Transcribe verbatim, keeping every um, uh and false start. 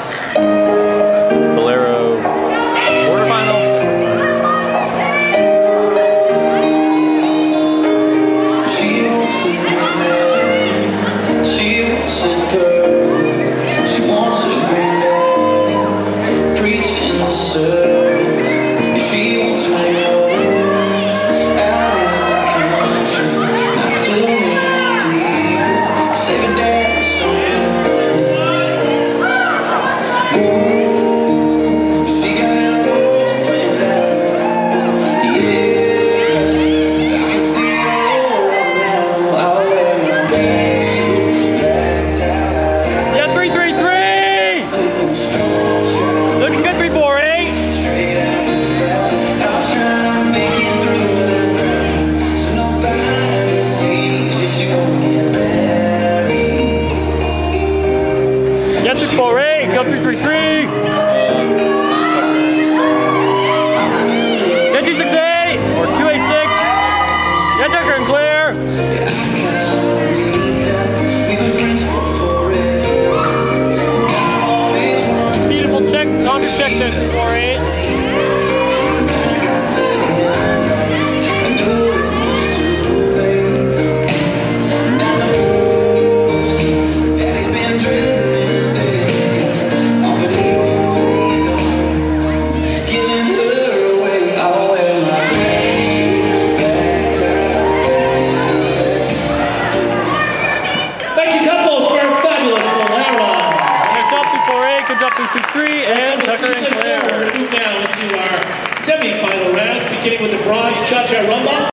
Bolero quarterfinal. She wants to get married. She wants it perfect. She wants a granddaddy preaching the service. And she wants magnolias out in the country. Not too many people say her daddy's so money. Ooh, she got it all planned out. Yeah, I can see it all right now. I'll wear my best suit, black tie. Yeah, three, three, three. Looking good, three, four, eight. Straight out the south, I was trying to make it through the crowd, so nobody sees you. She gonna get married. Yeah, three, four, eight. Go, three, three, three. Yeah, two, six, eight. Or two, eight, six. Yeah, Tucker and clear. Yeah, I kinda freaked out. We've been friends for forever, and I always wondered. Beautiful check. Tommy check that three, four, eight. I knew it was too late, and I know Daddy's been dreading this day. I'll be leaving the giving her away. I'll wear my best suit, black tie. Thank you, couples, for a fabulous Bolero. Next up, three, four, eight. Good job, three, two, three. And Tucker and Claire. We're moving now into our semi-final rounds, beginning with the bronze cha-cha rumba.